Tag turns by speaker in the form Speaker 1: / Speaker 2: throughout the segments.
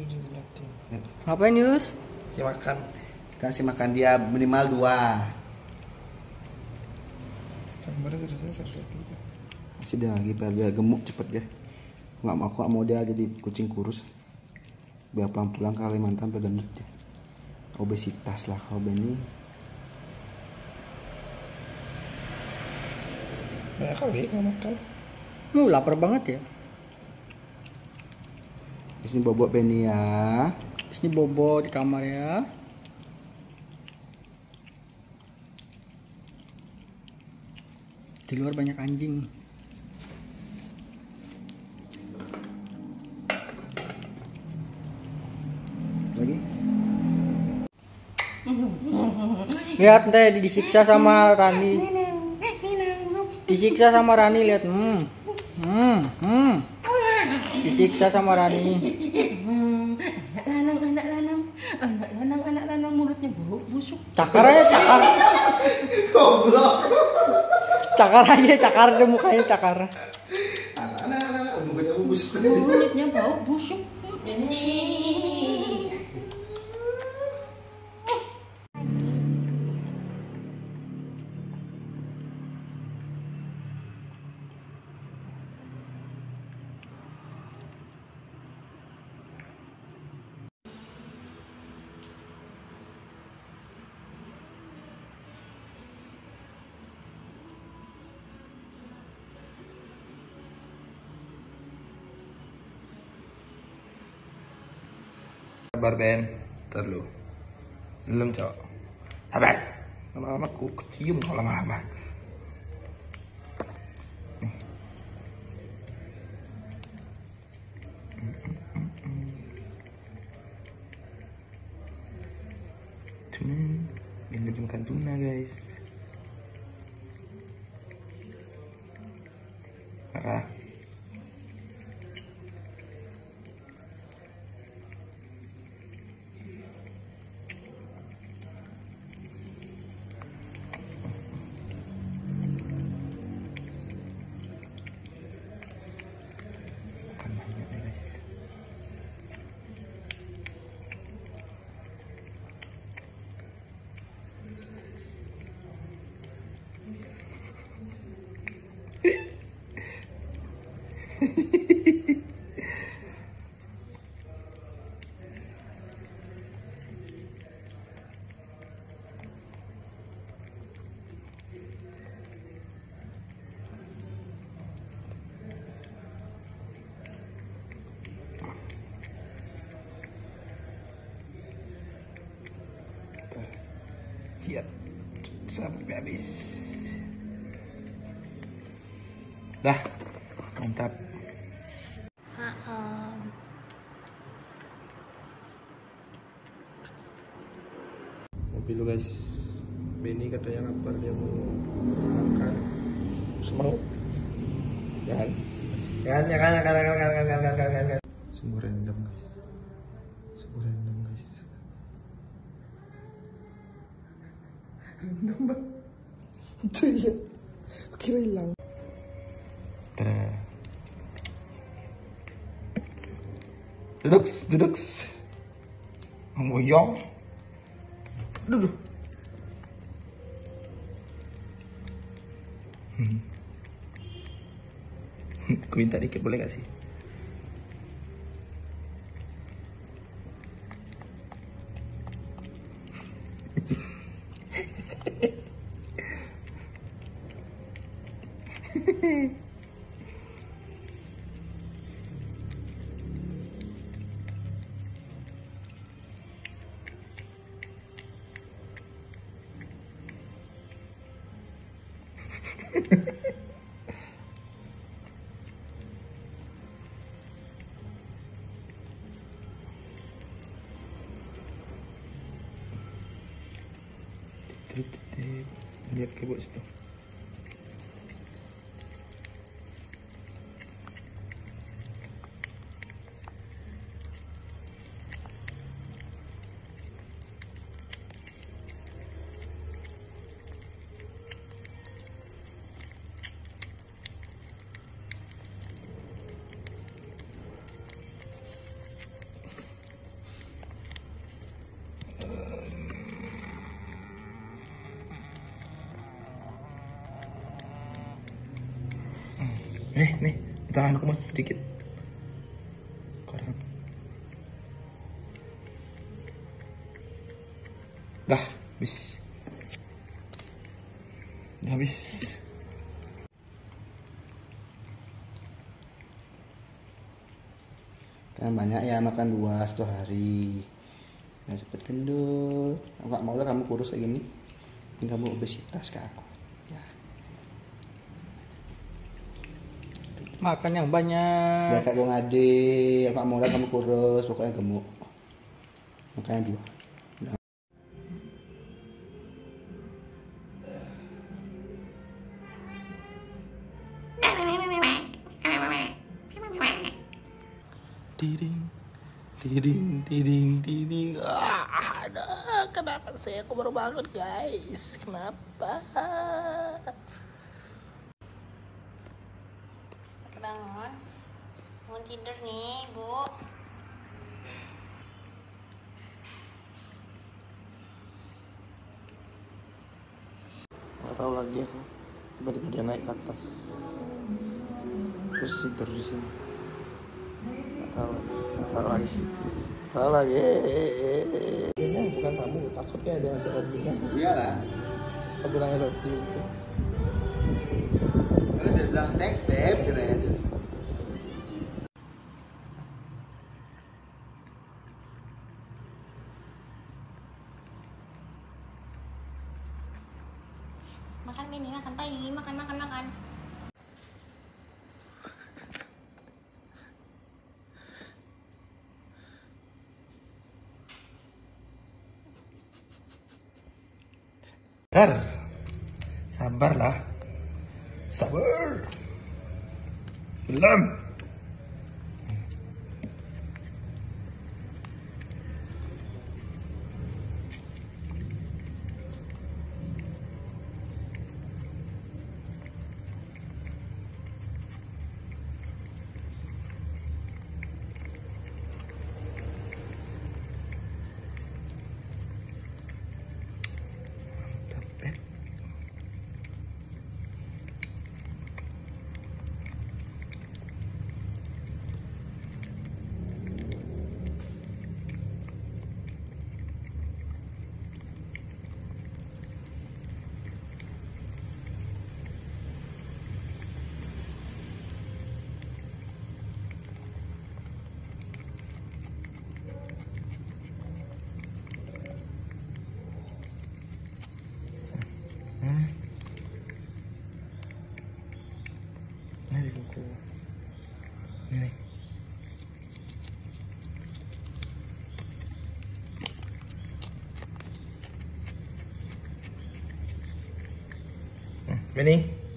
Speaker 1: Ngapain Yus?
Speaker 2: Si makan. Kita kasih makan dia minimal 2. Masih dia lagi biar dia gemuk cepet dia. Nggak mau dia jadi kucing kurus. Biar pulang ke Kalimantan gendut dia. Obesitas lah kalau Benny. Banyak kali nggak makan.
Speaker 1: Lapar banget ya.
Speaker 2: Di sini bobok Benny ya.
Speaker 1: Di sini bobo di kamar ya. Di luar banyak anjing.
Speaker 2: Lagi.
Speaker 1: Lihat deh disiksa sama Rani. Disiksa sama Rani lihat. Disiksa sama Rani.
Speaker 3: Anak lanang mulutnya bau busuk.
Speaker 1: Cakar aja cakar.
Speaker 2: Goblok.
Speaker 1: Cakar aja cakar deh mukanya cakar.
Speaker 2: Anak mulutnya busuk.
Speaker 3: Mulutnya bau busuk.
Speaker 2: Sabar Ben, terlalu belum cok. Sabar, lama-lama aku kecium kalau lama-lama. Tuna, yang lagi makan tuna guys. Ah. Siap sampai habis. Dah, mantap. Mobil lo guys, Benny katanya lapar, dia mau makan. Semau. Jangan. Sungguh random guys. Sungguh random guys. Nambah itu ya, kira hilang. Duduk ngoyong, duduk. Aku minta dikit boleh gak sih? Lihat keyboard situ. Tanganku masih sedikit. Korang. Dah, habis. Udah habis. Kan banyak ya makan 2 satu hari. Nah, cepet gendut. Enggak mau lah kamu kurus kayak gini. Ini kamu obesitas kayak aku. Ya.
Speaker 1: Makan yang banyak.
Speaker 2: Biar kayak gue ngade, enggak mau lah kamu kurus, pokoknya gemuk. Makanya 2. Tiding, tiding, tiding, tiding. Aduh, kenapa sih aku baru bangun guys? Kenapa?
Speaker 4: Bangun, bangun tidur nih bu.
Speaker 2: Nggak tahu lagi aku. Tiba-tiba dia naik ke atas, terus tidur di sini. Nggak tahu lagi. Ini bukan tamu, takutnya ada yang cerita dia. Iyalah. Aku bilang I love you itu. Udah bilang thanks babe, keren.
Speaker 4: Makan Beni, makan pagi, makan.
Speaker 2: Sabarlah. Sabar. Belum. Ini di kuku. Ini. Beni.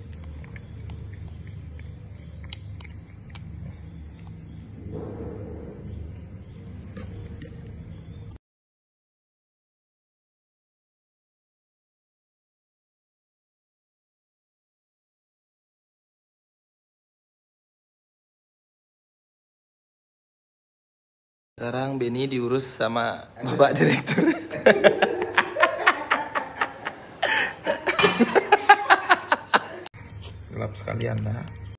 Speaker 2: Sekarang Beni diurus sama Bapak Direktur. Gelap sekali Anda.